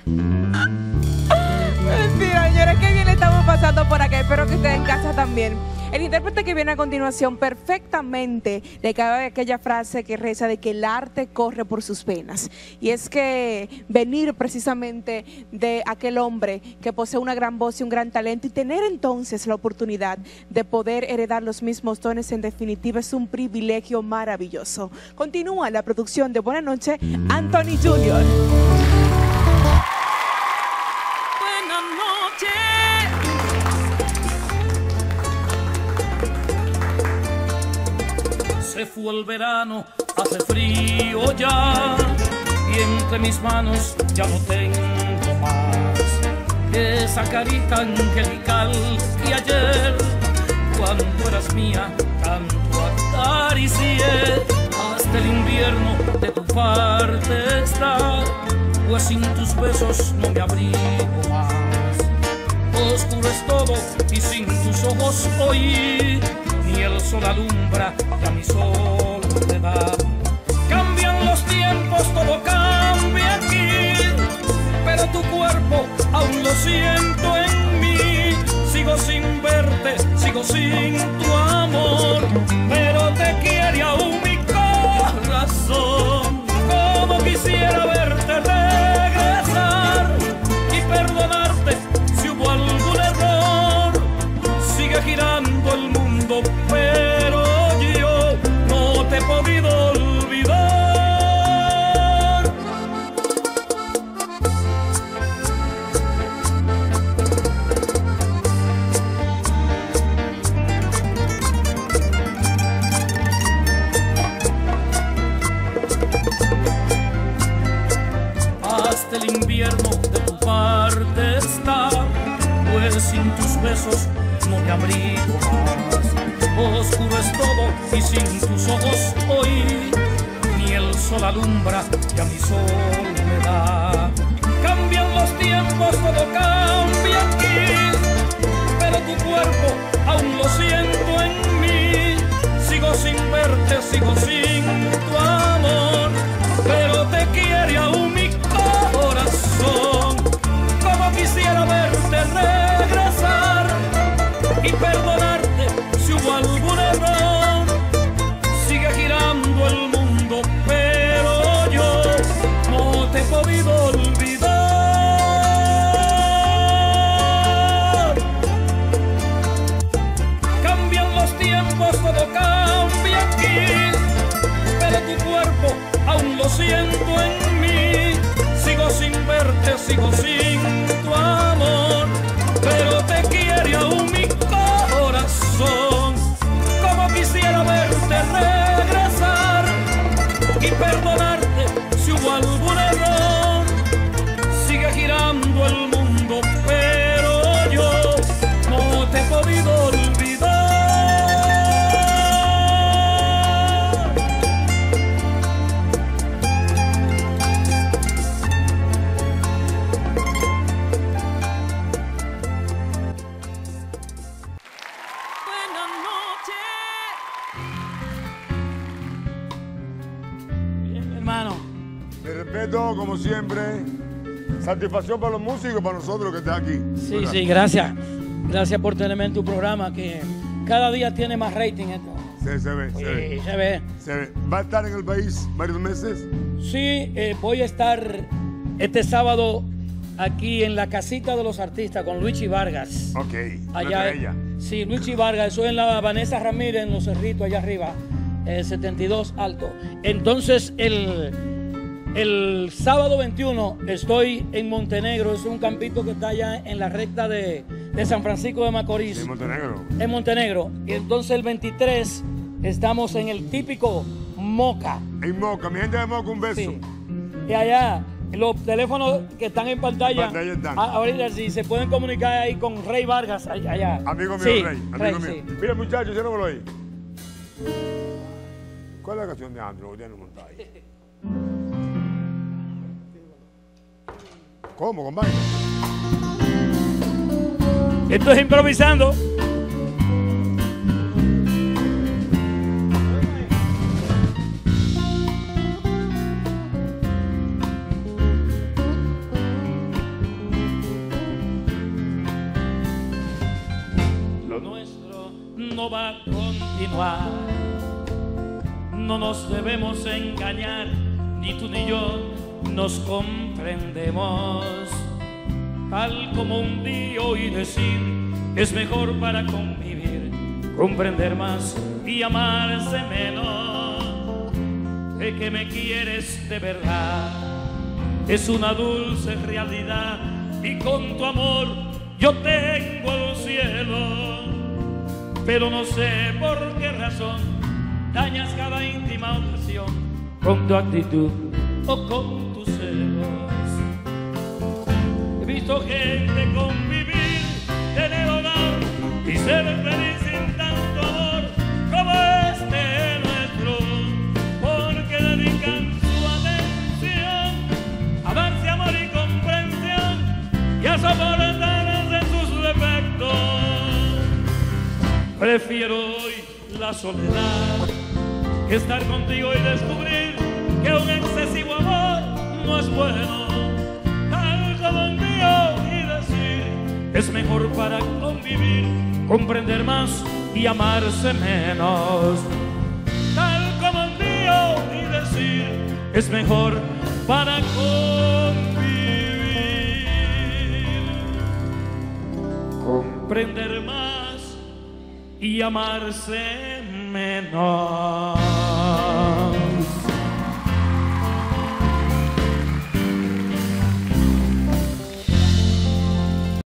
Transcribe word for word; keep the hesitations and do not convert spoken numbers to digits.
Mentira, señores, qué bien le estamos pasando por acá. Espero que ustedes en casa también. El intérprete que viene a continuación perfectamente le cabe aquella frase que reza de que el arte corre por sus venas. Y es que venir precisamente de aquel hombre que posee una gran voz y un gran talento y tener entonces la oportunidad de poder heredar los mismos dones, en definitiva es un privilegio maravilloso. Continúa la producción de Buenas noches, Anthony junior Buenas noches. Se fue el verano, hace frío ya, y entre mis manos ya no tengo más esa carita angelical que ayer, cuando eras mía, tanto acaricié. Hasta el invierno de tu parte está, pues sin tus besos no me abrigo más. Oscuro es todo y sin tus ojos hoy ni el sol alumbra ya mi soledad. Cambian los tiempos, todo cambia aquí, pero tu cuerpo aún lo siento en mí. Sigo sin verte, sigo sin tu amor, pero te quiere aún mi corazón. Como quisiera verte regresar y perdonarte si hubo algún error. Sigue girando el mundo, pero yo no te he podido olvidar. Hasta el invierno de tu parte está, pues sin tus besos no me abrigo más. Oscuro es todo y sin tus ojos hoy ni el sol alumbra ya mi soledad. Cambian los tiempos, todo cambia aquí, pero tu cuerpo aún lo siento en mí. Sigo sin verte, sigo sin tu amor, pero te quiere aún mi corazón. Como quisiera verte regresar y perdonarte si hubo algún error. Sigue girando el mundo, pero yo no te he podido olvidar. Cambian los tiempos, todo cambia aquí, pero tu cuerpo aún lo siento en mí. Sigo sin verte, sigo sin tu amor, pero te quiere aún mi corazón. Como quisiera verte regresar y perdonarte si hubo algún error. Sigue girando el mundo, pero yo no te he podido olvidar. Como siempre, satisfacción para los músicos, para nosotros que están aquí. Sí, ¿verdad? Sí, gracias. Gracias por tenerme en tu programa, que cada día tiene más rating esto. Sí, se ve, sí, se ve. Se ve. Se ve. ¿Va a estar en el país varios meses? Sí, eh, voy a estar este sábado aquí en la Casita de los Artistas con Luigi Vargas. Ok, allá. Ella. Sí, Luigi Vargas, eso en la Vanessa Ramírez, en Los Cerritos, allá arriba, eh, setenta y dos Alto. Entonces, el... El sábado veintiuno estoy en Montenegro, es un campito que está allá en la recta de, de San Francisco de Macorís. ¿En Montenegro? En Montenegro. Y entonces el veintitrés estamos en el típico Moca. En Moca, mi gente de Moca, un beso. Sí. Y allá, los teléfonos que están en pantalla, pantalla están. A, ahorita sí, se pueden comunicar ahí con Rey Vargas, allá. Amigo mío, sí, Rey, amigo Rey, mío. Sí. Mira, muchachos, yo no me lo oí. ¿Cuál es la canción de Andrew que tiene montado ahí? ¿Cómo, compadre? Esto es improvisando. no va a continuar. No nos debemos engañar, ni tú ni yo nos comprendemos. Tal como un día oí decir, es mejor para convivir, comprender más y amarse menos. De que me quieres de verdad es una dulce realidad, y con tu amor yo tengo el cielo. Pero no sé por qué razón dañas cada íntima ocasión con tu actitud o con tus celos. He visto gente convivir, tener hogar y ser feliz sin tanto amor como este nuestro, porque dedican su atención a darse amor y comprensión y a soportarse sus defectos. Prefiero hoy la soledad que estar contigo y descubrir que un excesivo amor no es bueno. Tal como un día y decir, es mejor para convivir, comprender más y amarse menos. Tal como un día y decir, es mejor para convivir, comprender más y amarse menos.